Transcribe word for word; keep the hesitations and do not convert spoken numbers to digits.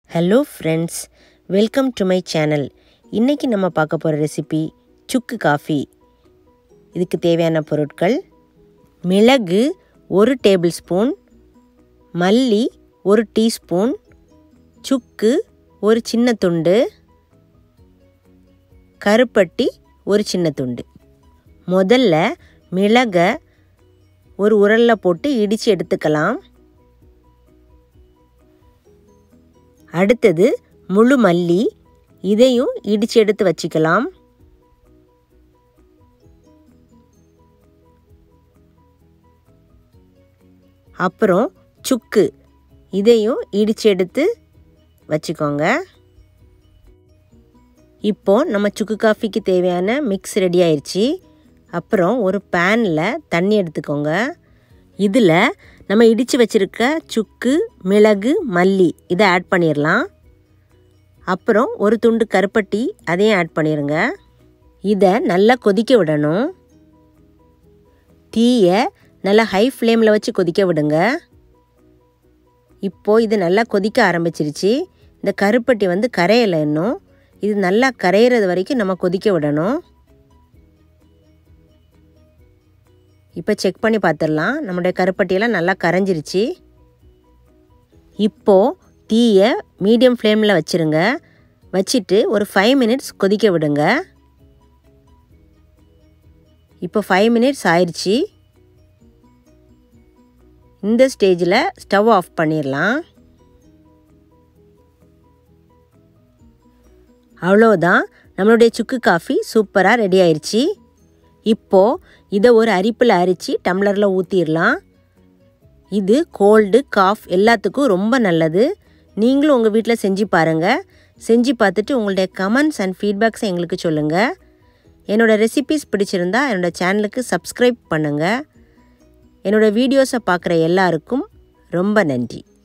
Hello friends, welcome to my channel. இன்னைக்கு நம்ம பார்க்க போற ரெசிபி சுக்கு காஃபி. இதுக்கு தேவையான பொருட்கள்: மிளகு ஒரு டேபிள் ஸ்பூன், மல்லி ஒரு டீஸ்பூன், சுக்கு ஒரு சின்ன துண்டு, கருப்பட்டி ஒரு சின்ன துண்டு. முதல்ல மிளகை ஒரு உரல்ல போட்டு இடிச்சு எடுத்துக்கலாம். அடுத்தது முழு மல்லி, இதையும் இடிச்சு எடுத்து வச்சுக்கலாம். அப்புறம் சுக்கு, இதையும் இடிச்சு எடுத்து வச்சுக்கோங்க. இப்போ நம்ம சுக்கு காஃபிக்கு தேவையான மிக்ஸ் ரெடி ஆயிடுச்சு. அப்புறம் ஒரு பேனில் தண்ணி எடுத்துக்கோங்க. இதில் நம்ம இடித்து வச்சுருக்க சுக்கு, மிளகு, மல்லி இதை ஆட் பண்ணிடலாம். அப்புறம் ஒரு துண்டு கருப்பட்டி அதையும் ஆட் பண்ணிடுங்க. இதை நல்லா கொதிக்க விடணும். தீயை நல்லா ஹை ஃப்ளேமில் வச்சு கொதிக்க விடுங்க. இப்போது இது நல்லா கொதிக்க ஆரம்பிச்சிருச்சு. இந்த கருப்பட்டி வந்து கரையலை இன்னும். இது நல்லா கரையிறது வரைக்கும் நம்ம கொதிக்க விடணும். இப்போ செக் பண்ணி பார்த்துடலாம். நம்மளுடைய கருப்பட்டியெல்லாம் நல்லா கரைஞ்சிருச்சு. இப்போது தீயை மீடியம் ஃப்ளேமில் வச்சுருங்க. வச்சுட்டு ஒரு ஃபைவ் மினிட்ஸ் கொதிக்க விடுங்க. இப்போ ஃபைவ் மினிட்ஸ் ஆயிடுச்சு. இந்த ஸ்டேஜில் ஸ்டவ் ஆஃப் பண்ணிடலாம். அவ்வளோதான், நம்மளுடைய சுக்கு காஃபி சூப்பராக ரெடி ஆயிடுச்சு. இப்போது இதை ஒரு அரிப்பில் அரித்து டம்ளரில் ஊற்றிடலாம். இது கோல்டு, காஃப் எல்லாத்துக்கும் ரொம்ப நல்லது. நீங்களும் உங்கள் வீட்டில் செஞ்சு பாருங்கள். செஞ்சு பார்த்துட்டு உங்களுடைய கமெண்ட்ஸ் அண்ட் ஃபீட்பேக்ஸை எங்களுக்கு சொல்லுங்கள். என்னோடய ரெசிபீஸ் பிடிச்சிருந்தா என்னோடய சேனலுக்கு சப்ஸ்கிரைப் பண்ணுங்கள். என்னோடய வீடியோஸை பார்க்குற எல்லாருக்கும் ரொம்ப நன்றி.